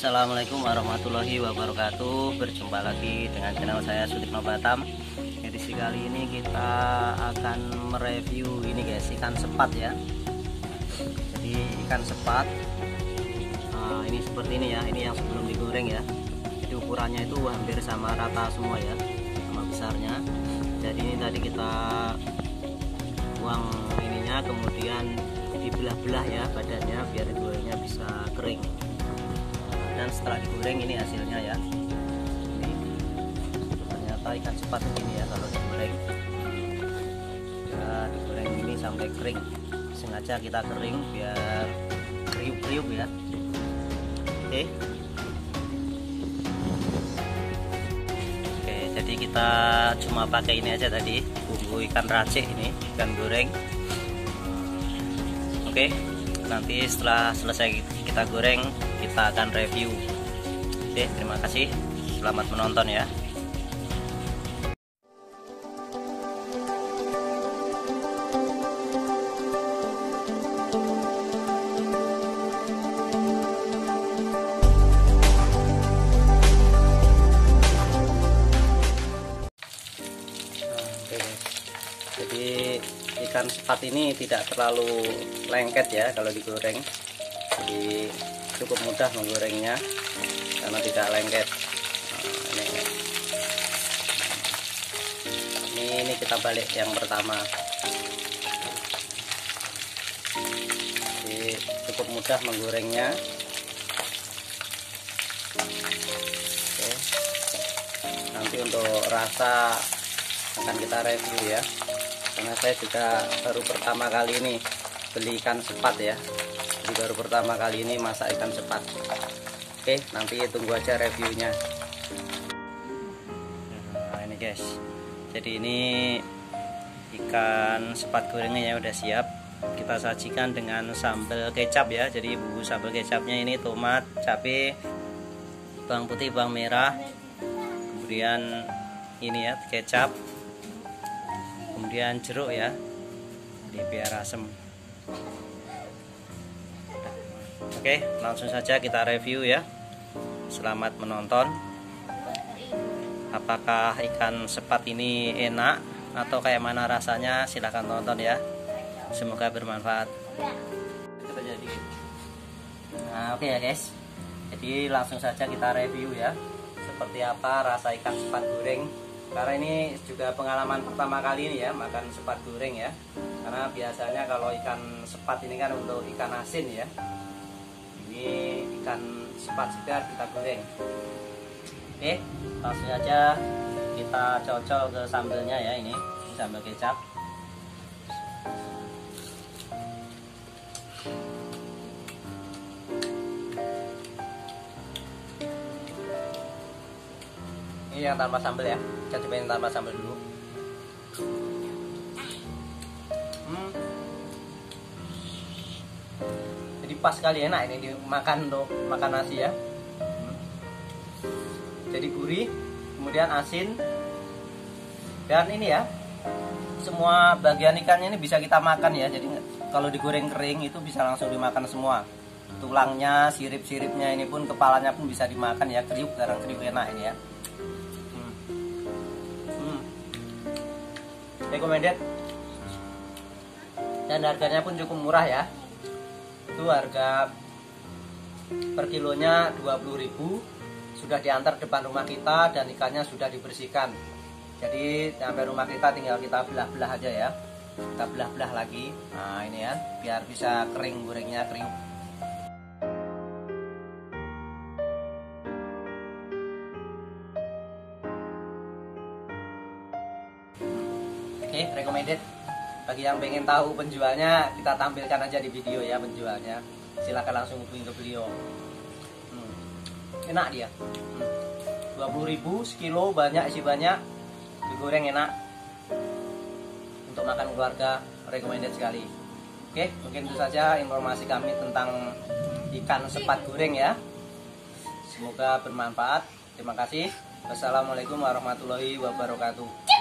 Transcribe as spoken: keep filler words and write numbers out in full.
Assalamualaikum warahmatullahi wabarakatuh. Berjumpa lagi dengan channel saya Sutikno Batam. Edisi kali ini kita akan mereview ini guys, ikan sepat ya. Jadi ikan sepat nah, ini seperti ini ya. Ini yang sebelum digoreng ya. Jadi ukurannya itu hampir sama rata semua ya, sama besarnya. Jadi ini tadi kita buang ininya, kemudian dibelah-belah ya badannya biar gorengnya bisa kering. Dan setelah digoreng ini hasilnya ya. Ini ternyata ikan sepat begini ya kalau digoreng. Ya, digoreng ini sampai kering. Sengaja kita kering biar kriuk-kriuk ya. Oke. Oke, jadi kita cuma pakai ini aja tadi, bumbu ikan racik ini, ikan goreng. Oke. Nanti setelah selesai kita goreng, kita akan review. Oke, terima kasih. Selamat menonton ya. Oke, jadi ikan sepat ini tidak terlalu lengket ya kalau digoreng, jadi cukup mudah menggorengnya karena tidak lengket. Nah, ini, ini ini kita balik yang pertama, jadi cukup mudah menggorengnya. Oke. Nanti untuk rasa akan kita review ya, karena saya juga baru pertama kali ini beli ikan sepat ya. Jadi baru pertama kali ini masak ikan sepat. Oke, nanti tunggu aja reviewnya. Nah ini guys, jadi ini ikan sepat gorengnya udah siap. Kita sajikan dengan sambal kecap ya. Jadi bumbu sambal kecapnya ini tomat, cabai, bawang putih, bawang merah, kemudian ini ya kecap, kemudian jeruk ya, jadi biar asem. Oke, langsung saja kita review ya. Selamat menonton. Apakah ikan sepat ini enak atau kayak mana rasanya? Silahkan tonton ya. Semoga bermanfaat. Nah, oke ya guys. Jadi langsung saja kita review ya. Seperti apa rasa ikan sepat goreng. Karena ini juga pengalaman pertama kali ini ya makan sepat goreng ya. Karena biasanya kalau ikan sepat ini kan untuk ikan asin ya. Ini ikan sepat segar kita goreng. Oke, langsung saja kita cocol ke sambelnya ya. Ini, ini sambal kecap. Ini yang tanpa sambal ya. Kita cobain tanpa sambal dulu. Hmm. Jadi pas sekali, enak ini dimakan untuk makan nasi ya. Hmm. Jadi gurih, kemudian asin, dan ini ya, semua bagian ikannya ini bisa kita makan ya. Jadi kalau digoreng kering itu bisa langsung dimakan semua. Tulangnya, sirip-siripnya ini pun, kepalanya pun bisa dimakan ya. Kriuk, garang kriuk, enak ini ya. Hmm. Hmm. Recommended. Dan harganya pun cukup murah ya. Itu harga per kilonya dua puluh ribu. Sudah diantar depan rumah kita dan ikannya sudah dibersihkan. Jadi sampai rumah kita tinggal kita belah-belah aja ya. Kita belah-belah lagi. Nah ini ya, biar bisa kering gorengnya, kering. Oke, recommended. Bagi yang pengen tahu penjualnya, kita tampilkan aja di video ya penjualnya. Silakan langsung hubungi ke beliau. Hmm. Enak dia. Hmm. dua puluh ribu sekilo, banyak, isi banyak, digoreng enak. Untuk makan keluarga, recommended sekali. Oke, mungkin itu saja informasi kami tentang ikan sepat goreng ya. Semoga bermanfaat. Terima kasih. Wassalamualaikum warahmatullahi wabarakatuh.